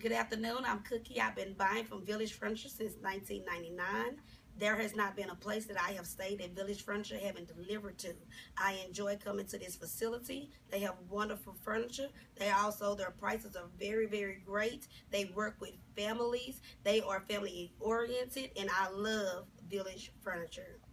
Good afternoon. I'm Cookie. I've been buying from Village Furniture since 1999. There has not been a place that I have stayed at Village Furniture haven't delivered to. I enjoy coming to this facility. They have wonderful furniture. Their prices are very, very great. They work with families. They are family oriented, and I love Village Furniture.